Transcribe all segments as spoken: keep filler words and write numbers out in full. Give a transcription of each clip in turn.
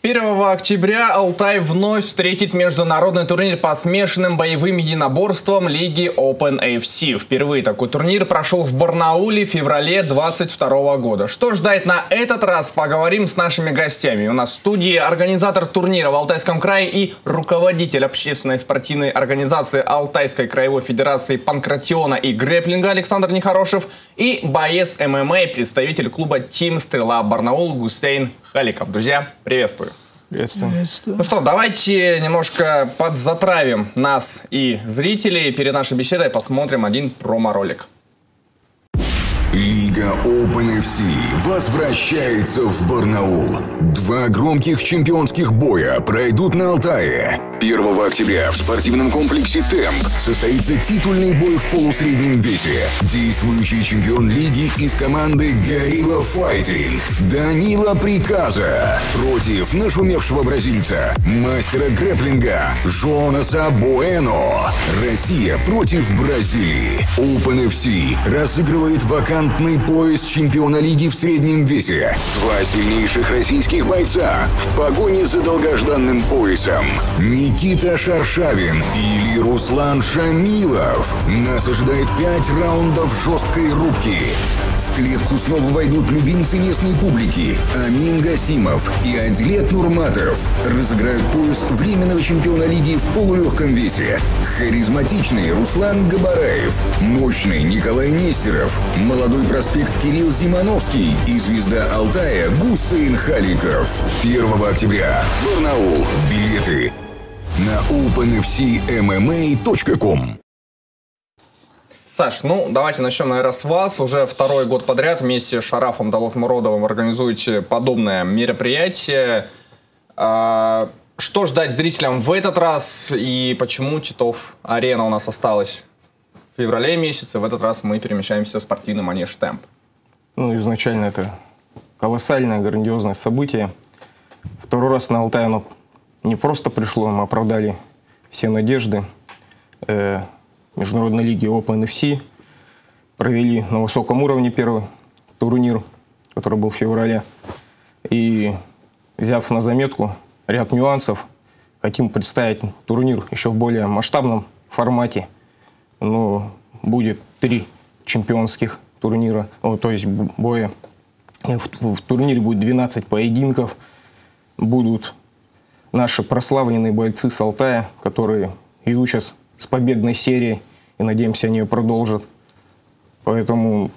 первого октября Алтай вновь встретит международный турнир по смешанным боевым единоборствам Лиги Open эф си. Впервые такой турнир прошел в Барнауле в феврале две тысячи двадцать второго года. Что ждать на этот раз, поговорим с нашими гостями. У нас в студии организатор турнира в Алтайском крае и руководитель общественной спортивной организации Алтайской краевой федерации панкратиона и грэпплинга Александр Нехорошев и боец эм эм а, представитель клуба Тим Стрела Барнаул Гусейн Халиков. Друзья, приветствую. Приветствую. Приветствую. Ну что, давайте немножко подзатравим нас и зрителей. Перед нашей беседой посмотрим один промо-ролик. Лига Open эф си возвращается в Барнаул. Два громких чемпионских боя пройдут на Алтае. первого октября в спортивном комплексе «Темп» состоится титульный бой в полусреднем весе. Действующий чемпион лиги из команды «Горилла Файтинг» Данила Приказа против нашумевшего бразильца, мастера грэпплинга Жонаса Буэно. Россия против Бразилии. Open эф си разыгрывает вакантный пояс чемпиона лиги в среднем весе. Два сильнейших российских бойца в погоне за долгожданным поясом. Никита Шаршавин или Руслан Шамилов. Нас ожидает пять раундов жесткой рубки. В клетку снова войдут любимцы местной публики Амин Гасимов и Адилет Нурматов. Разыграют пояс временного чемпиона лиги в полулегком весе. Харизматичный Руслан Габараев, мощный Николай Нестеров, молодой проспект Кирилл Зимановский и звезда Алтая Гусейн Халиков. первого октября. Барнаул. Билеты на open f c m m a точка com. Саш, ну давайте начнем, наверное, с вас. Уже второй год подряд вместе с Шарафом Далотмуродовым организуете подобное мероприятие. А, что ждать зрителям в этот раз и почему Титов-арена у нас осталась в феврале месяце? В этот раз мы перемещаемся в спортивный манеж «Темп». Ну, изначально это колоссальное, грандиозное событие. Второй раз на Алтай оно не просто пришло, мы оправдали все надежды. Э, Международной лиги Open эф си провели на высоком уровне первый турнир, который был в феврале. И, взяв на заметку ряд нюансов, хотим представить турнир еще в более масштабном формате. Ну, будет три чемпионских турнира, ну, то есть боя. В, в турнире будет двенадцать поединков. Будут наши прославленные бойцы с Алтая, которые идут сейчас с победной серией, и, надеемся, они ее продолжат. Поэтому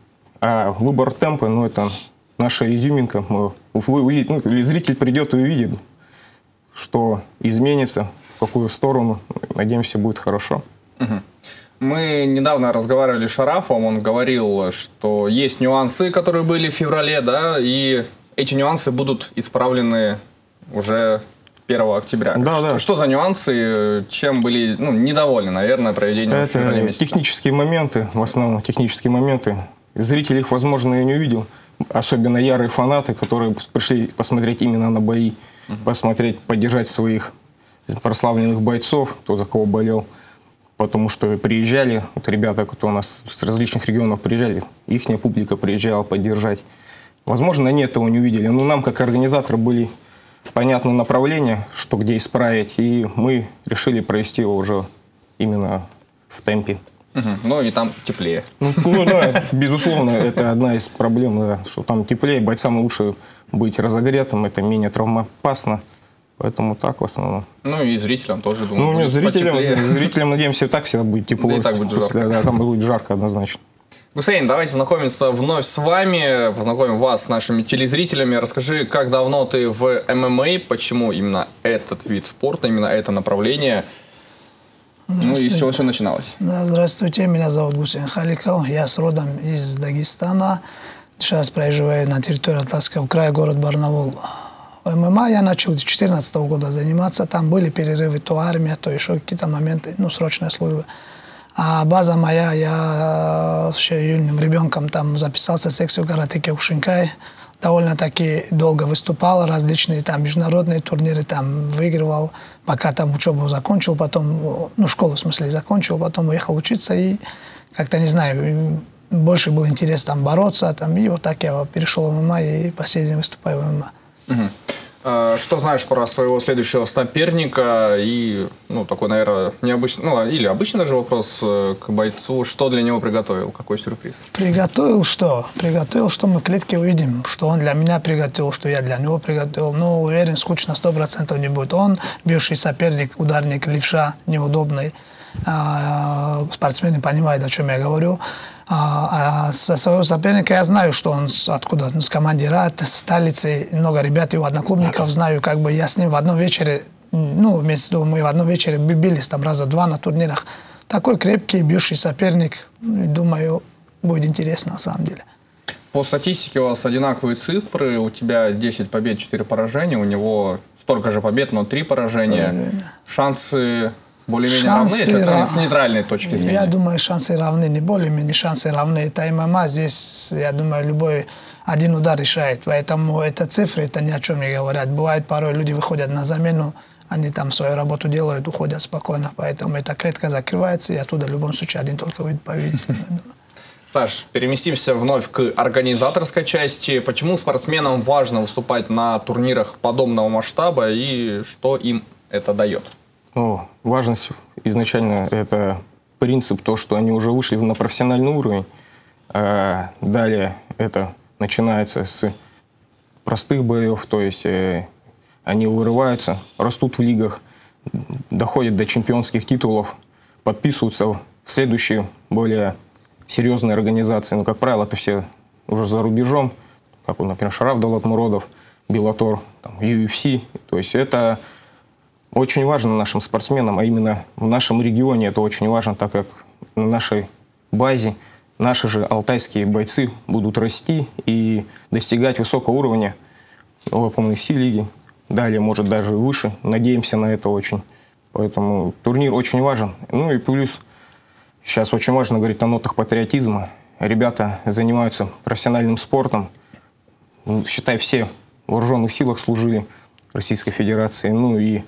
а выбор темпа, ну, это наша изюминка. Мы, вы увидите, ну, зритель придет и увидит, что изменится, в какую сторону. Надеемся, будет хорошо. Угу. Мы недавно разговаривали с Шарафом, он говорил, что есть нюансы, которые были в феврале, да, и эти нюансы будут исправлены уже первого октября. Да, что, да. что за нюансы, чем были, ну, недовольны, наверное, проведением Это февраля месяца? Технические моменты, в основном технические моменты. Зритель их, возможно, и не увидел. Особенно ярые фанаты, которые пришли посмотреть именно на бои, uh-huh. посмотреть, поддержать своих прославленных бойцов, кто за кого болел. Потому что приезжали, вот ребята, кто у нас с различных регионов приезжали, ихняя публика приезжала поддержать. Возможно, они этого не увидели. Но нам, как организаторы, были понятны направления, что где исправить, и мы решили провести его уже именно в темпе. Угу. Ну и там теплее. Ну, ну да, безусловно, это одна из проблем, да, что там теплее, бойцам лучше быть разогретым, это менее травмоопасно. Поэтому так в основном. Ну и зрителям тоже, думаю, Ну, будет зрителям, зрителям, надеемся, и так всегда будет тепло. Да и так будет жарко. Да, да, там будет жарко однозначно. Гусейн, давайте знакомиться вновь с вами, познакомим вас с нашими телезрителями. Расскажи, как давно ты в эм эм а, почему именно этот вид спорта, именно это направление, ну и с чего все начиналось? Да, здравствуйте, меня зовут Гусейн Халиков, я с родом из Дагестана, сейчас проживаю на территории Алтайского края, город Барнаул. В эм эм а я начал с две тысячи четырнадцатого года заниматься, там были перерывы, то армия, то еще какие-то моменты, ну, срочная служба. А база моя, я еще юным ребенком там записался в секцию карате Кёкушинкай. Довольно-таки долго выступал, различные там международные турниры там выигрывал, пока там учебу закончил, потом, ну, школу в смысле закончил, потом уехал учиться и как-то, не знаю, больше был интерес там бороться, там, и вот так я перешел в эм эм а и по сей день выступаю в эм эм а. Угу. Что знаешь про своего следующего соперника? И, ну, такой, наверное, необычный, ну, или обычный даже вопрос к бойцу. Что для него приготовил? Какой сюрприз? Приготовил что? Приготовил, что мы в клетке увидим. Что он для меня приготовил, что я для него приготовил. Ну, уверен, скучно сто процентов не будет. Он, бывший соперник, ударник, левша, неудобный. Спортсмены понимают, о чем я говорю. А, а со своего соперника я знаю, что он откуда, ну, с командира, с столицы, много ребят, его одноклубников знаю, как бы я с ним в одном вечере, ну, вместе мы в одном вечере бились там раза два на турнирах. Такой крепкий, бывший соперник, думаю, будет интересно на самом деле. По статистике у вас одинаковые цифры, у тебя десять побед, четыре поражения, у него столько же побед, но три поражения. Поражение. Шансы... Более-менее равны, если сравнить с нейтральной точки зрения? Я думаю, шансы равны, не более-менее шансы равны. Это ММА, здесь, я думаю, любой один удар решает. Поэтому это цифры, это ни о чем не говорят. Бывает, порой люди выходят на замену, они там свою работу делают, уходят спокойно. Поэтому эта клетка закрывается, и оттуда в любом случае один только выйдет победить. Саш, переместимся вновь к организаторской части. Почему спортсменам важно выступать на турнирах подобного масштаба и что им это дает? Ну, важность изначально это принцип, то, что они уже вышли на профессиональный уровень. А далее это начинается с простых боев, то есть э, они вырываются, растут в лигах, доходят до чемпионских титулов, подписываются в следующие более серьезные организации. Ну, как правило, это все уже за рубежом, как, например, Шараф Далатмуродов, Беллатор, ю эф си. То есть это очень важно нашим спортсменам, а именно в нашем регионе это очень важно, так как на нашей базе наши же алтайские бойцы будут расти и достигать высокого уровня в эф си лиги. Далее, может, даже выше. Надеемся на это очень. Поэтому турнир очень важен. Ну и плюс, сейчас очень важно говорить о нотах патриотизма. Ребята занимаются профессиональным спортом. Считай, все в вооруженных силах служили Российской Федерации. Ну и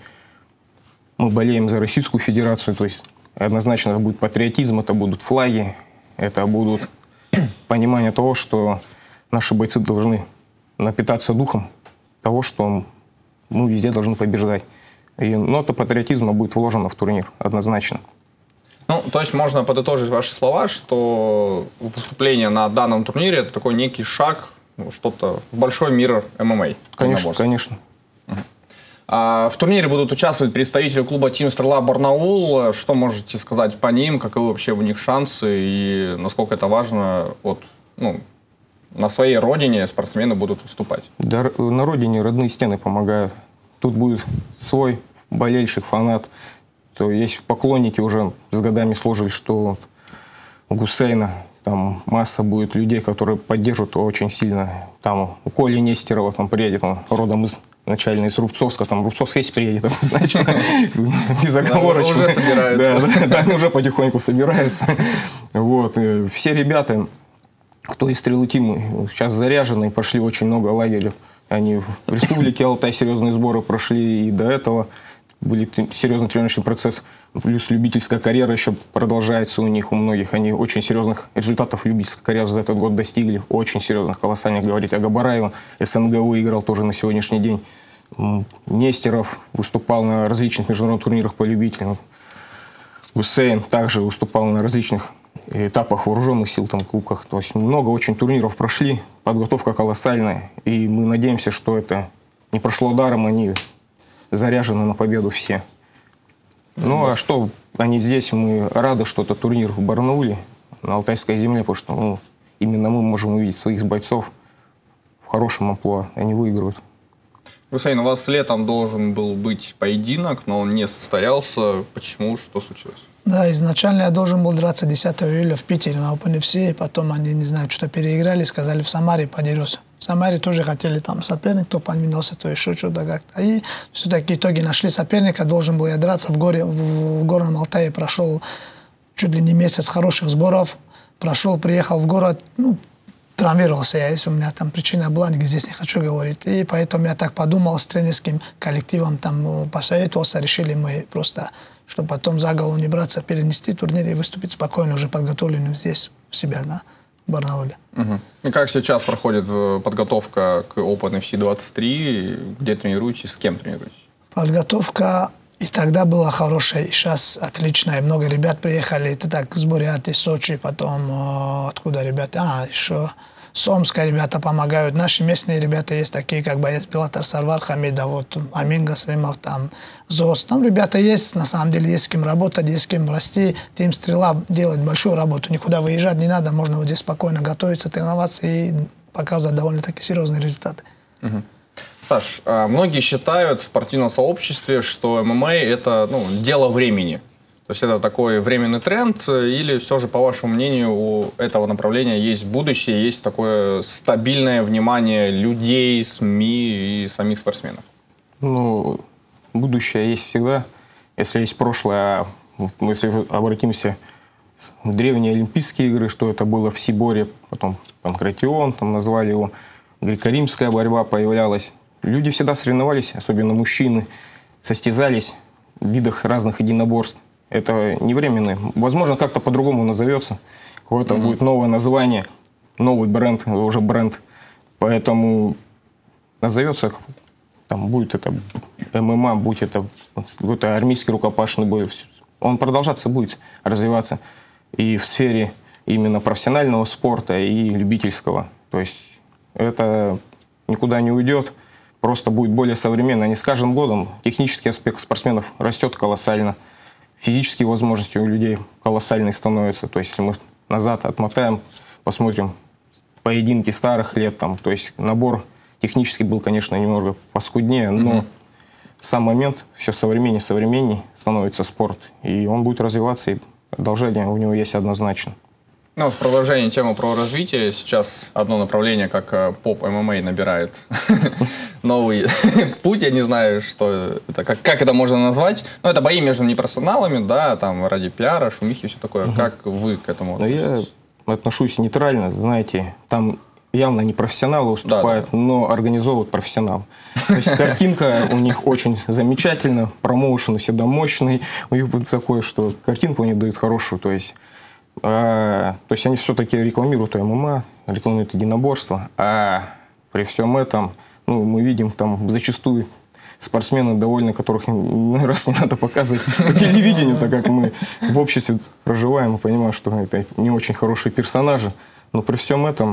мы болеем за Российскую Федерацию, то есть однозначно это будет патриотизм, это будут флаги, это будут понимание того, что наши бойцы должны напитаться духом того, что мы везде должны побеждать. И нота патриотизма будет вложена в турнир, однозначно. Ну, то есть можно подытожить ваши слова, что выступление на данном турнире это такой некий шаг, что-то в большой мир ММА. Конечно, конечно. В турнире будут участвовать представители клуба Team Стрела Барнаул. Что можете сказать по ним? Каковы вообще у них шансы? И насколько это важно, вот, ну, на своей родине спортсмены будут выступать? Да, на родине родные стены помогают. Тут будет свой болельщик, фанат. То есть поклонники уже с годами сложились, что у Гусейна там масса будет людей, которые поддержат очень сильно. Там у Коли Нестерова там приедет, он родом из... начально из Рубцовска, там Рубцовск весь приедет, однозначно, безоговорочно. Уже собираются. Да, они уже потихоньку собираются. Вот. Все ребята, кто из Стрелы Тимы, сейчас заряжены, прошли очень много лагерей. Они в Республике Алтай серьезные сборы прошли, и до этого были серьезный тренировочный процесс. Плюс любительская карьера еще продолжается у них, у многих. Они очень серьезных результатов любительской карьеры за этот год достигли. Очень серьезных, колоссальных. Говорить о Габараеве. СНГ выиграл тоже на сегодняшний день. Нестеров выступал на различных международных турнирах по любителям. Гусейн также выступал на различных этапах вооруженных сил, там, кубках. То есть много очень турниров прошли. Подготовка колоссальная. И мы надеемся, что это не прошло даром. Они заряжены на победу все. Ну, а что они здесь, мы рады, что это турнир в Барнауле, на Алтайской земле, потому что ну, именно мы можем увидеть своих бойцов в хорошем амплуа, они выигрывают. Гусейн, у вас летом должен был быть поединок, но он не состоялся. Почему? Что случилось? Да, изначально я должен был драться десятого июля в Питере на Open эф си, потом они, не знаю, что-то переиграли, сказали, в Самаре подерется. В Самаре тоже хотели там соперник, кто подменился, то еще что-то как-то. И все-таки в итоге нашли соперника, должен был я драться в, горе, в, в Горном Алтае, прошел чуть ли не месяц хороших сборов, прошел, приехал в город, ну, травмировался я, если у меня там причина была, здесь не хочу говорить. И поэтому я так подумал с тренерским коллективом, там посоветовался, решили мы просто, чтобы потом за голову не браться, перенести турнир и выступить спокойно, уже подготовленным здесь, у себя, да. в Барнауле. Угу. И как сейчас проходит подготовка к Open эф си двадцать три? Где тренируетесь, с кем тренируетесь? Подготовка и тогда была хорошая, и сейчас отличная. Много ребят приехали, это так, с Бурятии, Сочи, потом э, откуда ребята? А, еще с Омска ребята помогают. Наши местные ребята есть такие, как боец Белатар Сарвар Хамидов, вот, Амин Гасымов, там, ЗОС. Там ребята есть, на самом деле, есть с кем работать, есть с кем расти. Тим Стрела делает большую работу, никуда выезжать не надо, можно вот здесь спокойно готовиться, тренироваться и показывать довольно-таки серьезные результаты. Угу. Саш, многие считают в спортивном сообществе, что эм эм а это ну, дело времени. То есть это такой временный тренд, или все же, по вашему мнению, у этого направления есть будущее, есть такое стабильное внимание людей, СМИ и самих спортсменов? Ну, будущее есть всегда, если есть прошлое. Если обратимся в древние Олимпийские игры, что это было в Сиборе, потом Панкратион, там назвали его, греко-римская борьба появлялась. Люди всегда соревновались, особенно мужчины, состязались в видах разных единоборств. Это не временное. Возможно, как-то по-другому назовется. Какое-то mm-hmm. будет новое название, новый бренд, уже бренд. Поэтому назовется, там будет это эм эм а, будет это какой-то армейский рукопашный бой. Он продолжаться будет, развиваться и в сфере именно профессионального спорта и любительского. То есть это никуда не уйдет, просто будет более современно. Не с каждым годом технический аспект спортсменов растет колоссально, физические возможности у людей колоссальные становятся. То есть если мы назад отмотаем, посмотрим поединки старых лет, там, то есть набор технически был, конечно, немного поскуднее, но mm-hmm. сам момент все современнее, современней становится спорт, и он будет развиваться, и продолжение у него есть однозначно. Ну, в продолжении темы про развитие, сейчас одно направление, как поп-эм эм а, набирает новый путь, я не знаю, что это, как, как это можно назвать, но это бои между непрофессионалами, да, там, ради пиара, шумихи, все такое. Угу. Как вы к этому относитесь? Я отношусь нейтрально, знаете, там явно не профессионалы уступают, да, да. но организовывают профессионал. То есть картинка у них очень замечательна, промоушен всегда мощный, у них будет такое, что картинку они дают хорошую, то есть А, то есть они все-таки рекламируют эм эм а, рекламируют единоборство, а при всем этом ну, мы видим там зачастую спортсмены, довольно которых раз не надо показывать по телевидению, так как мы в обществе проживаем и понимаем, что это не очень хорошие персонажи, но при всем этом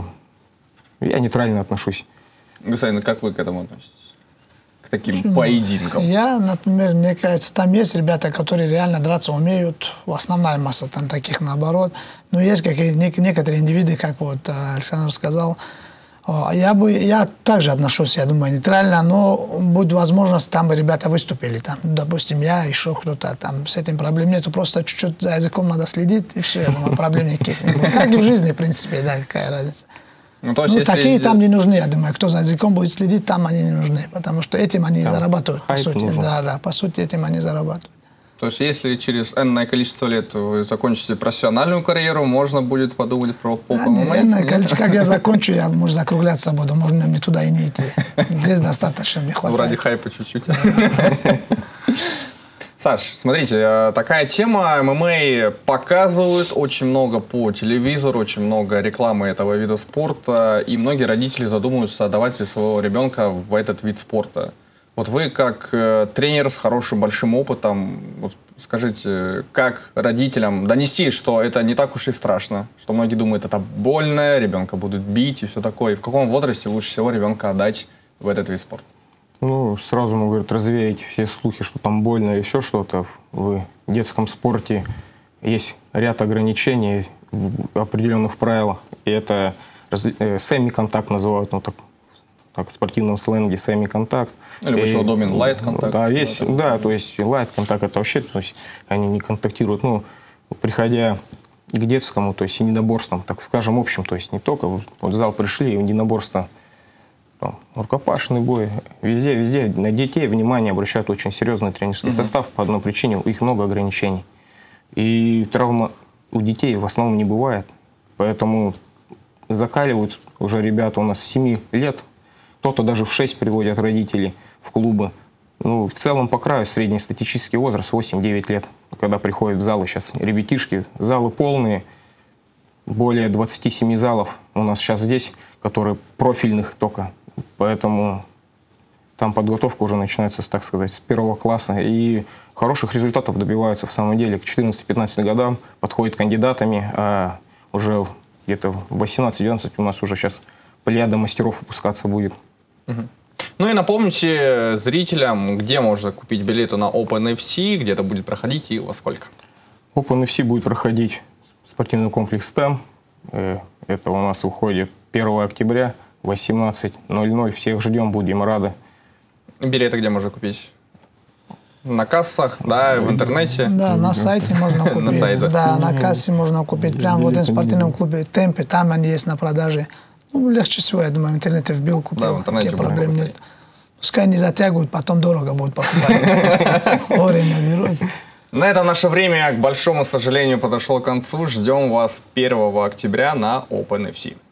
я нейтрально отношусь. Господин, как вы к этому относитесь? К таким поединкам? Я, например, мне кажется, там есть ребята, которые реально драться умеют. Основная масса там таких наоборот. Но есть какие-то некоторые индивиды, как вот Александр сказал. Я бы, я также отношусь, я думаю, нейтрально, но будет возможность, там бы ребята выступили. Там, допустим, я, еще кто-то, там с этим проблем нету. Просто чуть-чуть за языком надо следить, и все, я думаю, проблем никаких не будет. Как и в жизни, в принципе, да, какая разница. Ну, то есть, ну такие если... там не нужны, я думаю. Кто за языком будет следить, там они не нужны. Потому что этим они там зарабатывают, по сути. Нужен. Да, да, по сути, этим они зарабатывают. То есть, если через энное количество лет вы закончите профессиональную карьеру, можно будет подумать про поп-эм эм а? Да, энное количество, как я закончу, я, может, закругляться буду. Можно мне туда и не идти. Здесь достаточно, мне хватает. Ради хайпа чуть-чуть. Саш, смотрите, такая тема, эм эм а показывают очень много по телевизору, очень много рекламы этого вида спорта, и многие родители задумываются, отдавать ли своего ребенка в этот вид спорта. Вот вы, как э, тренер с хорошим большим опытом, вот скажите, как родителям донести, что это не так уж и страшно, что многие думают, это больно, ребенка будут бить и все такое, и в каком возрасте лучше всего ребенка отдать в этот вид спорта? Ну, сразу, мы, говорят, развеять все слухи, что там больно и еще что-то. В детском спорте есть ряд ограничений в определенных правилах. И это семи-контакт называют, ну, так, так в спортивном сленге семи-контакт. Или еще удобен лайт-контакт. Да, есть, да, да, то есть лайт-контакт это вообще, то есть они не контактируют. Ну, приходя к детскому, то есть единоборствам, так скажем, общем, то есть не только вот в зал пришли, единоборство, рукопашный бой, везде, везде на детей внимание обращают очень серьезный тренерский угу. состав по одной причине, у них много ограничений. И травма у детей в основном не бывает, поэтому закаливают уже ребята у нас с семи лет, кто-то даже в шесть приводят родителей в клубы. Ну, в целом по краю среднестатистический возраст восемь-девять лет, когда приходят в залы сейчас ребятишки, залы полные, более двадцати семи залов у нас сейчас здесь, которые профильных только. Поэтому там подготовка уже начинается, так сказать, с первого класса. И хороших результатов добиваются в самом деле. К четырнадцати-пятнадцати годам подходят кандидатами, а уже где-то в восемнадцать-девятнадцать у нас уже сейчас плеяда мастеров выпускаться будет. Угу. Ну и напомните зрителям, где можно купить билеты на OpenFC, где это будет проходить и во сколько? OpenFC будет проходить в спортивный комплекс «Тэм». Это у нас уходит первого октября, восемнадцать ноль ноль. Всех ждем, будем рады. Билеты где можно купить? На кассах, да, в интернете? Да, на сайте можно купить. На сайте. Да, на кассе можно купить. Прямо в этом спортивном клубе «Темпе», там они есть на продаже. Ну, легче всего, я думаю, в интернете вбил, купил. Да, в интернете проблем нет. Пускай не затягивают, потом дорого будет покупать. Время берут. На этом наше время, к большому сожалению, подошло к концу. Ждем вас первого октября на OpenFC.